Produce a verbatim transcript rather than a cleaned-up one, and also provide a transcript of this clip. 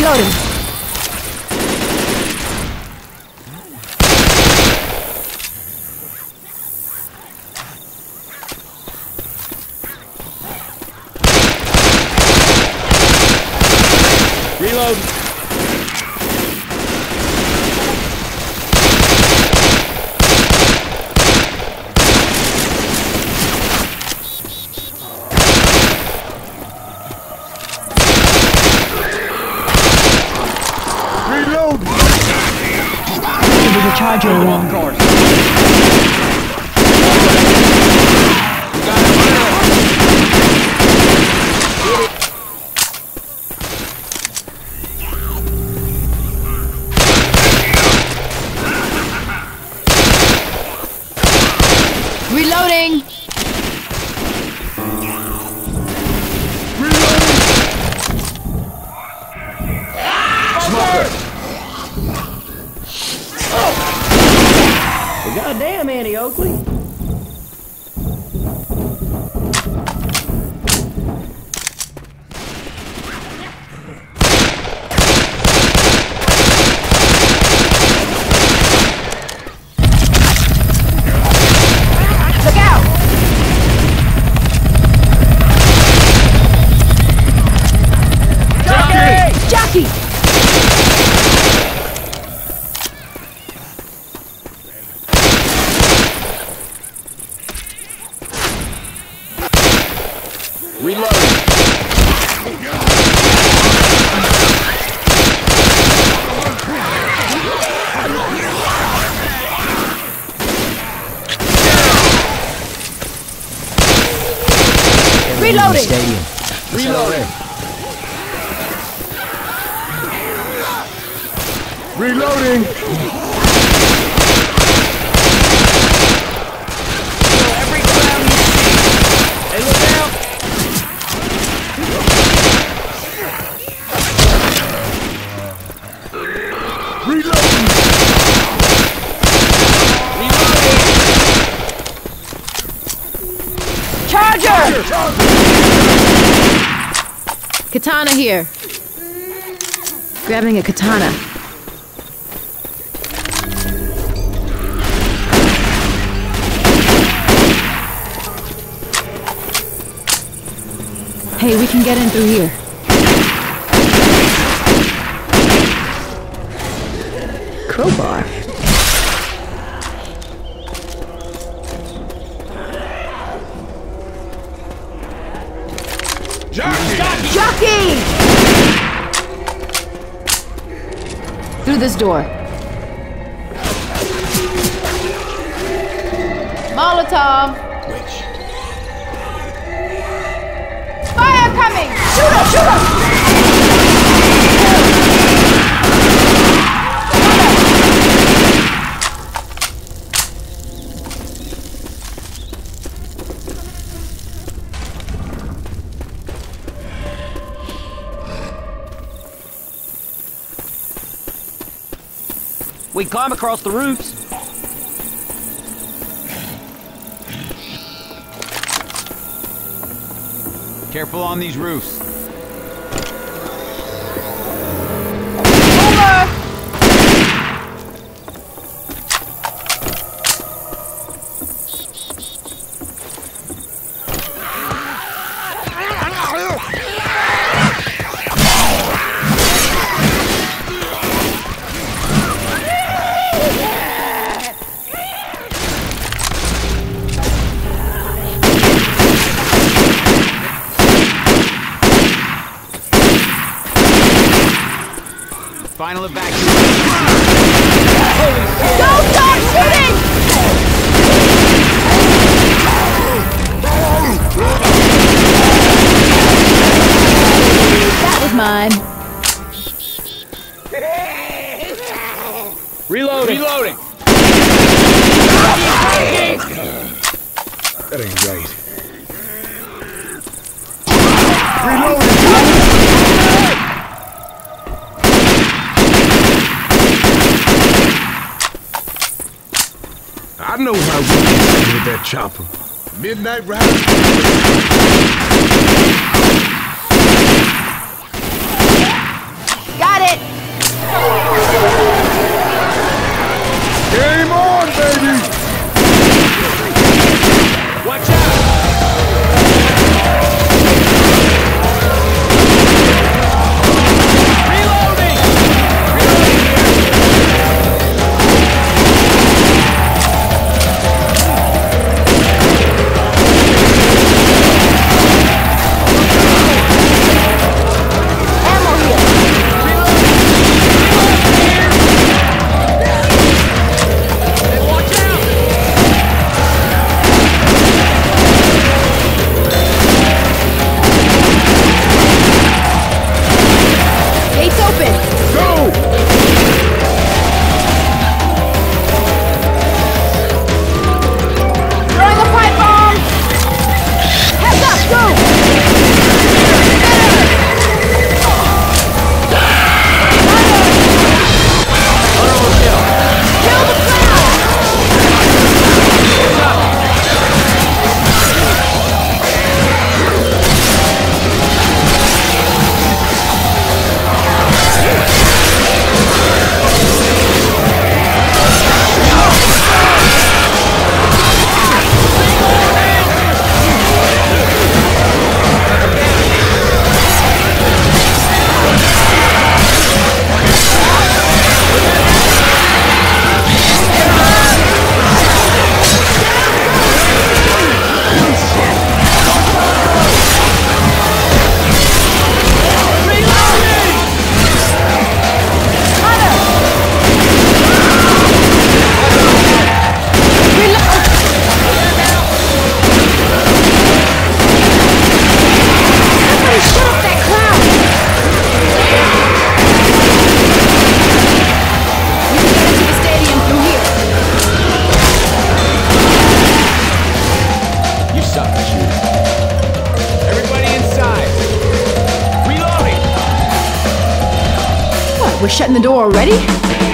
Reloading. Reload. Reload. There's a charger around. Reloading! Smoker! Well, goddamn, Annie Oakley. Look out! Jockey! Jockey! Reloading. Reloading! Stadium. Reloading. Reloading. Every clown you see. Hey, look out! Reloading. Charger! Katana here. Grabbing a katana. Hey, we can get in through here. Crowbar. Jockey. Jockey! Through this door. Molotov! Which? Fire coming! Shoot him! Shoot him! We climb across the roofs. Careful on these roofs. Over! Final evacuation. Don't stop shooting! That was mine. Reloading. Reloading. That ain't right. Reloading. I know how we can see with that chopper. Midnight Rider. Got We're shutting the door already?